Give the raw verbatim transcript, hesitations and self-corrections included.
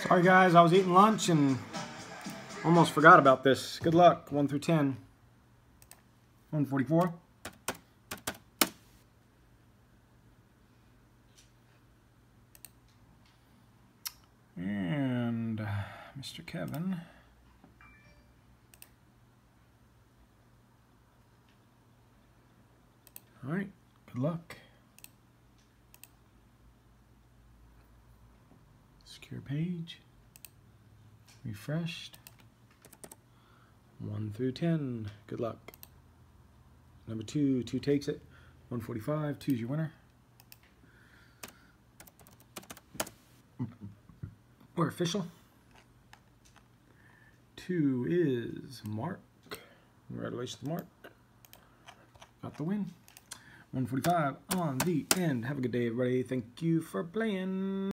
Sorry guys, I was eating lunch and almost forgot about this. Good luck, one through ten. one forty-four. And uh, Mister Kevin. All right, good luck. Secure page. Refreshed. one through ten. Good luck. Number two, two takes it. one forty-five, two's your winner. We're official. Two is Mark. Congratulations, Mark. Got the win. one forty-five on the end. Have a good day, everybody. Thank you for playing.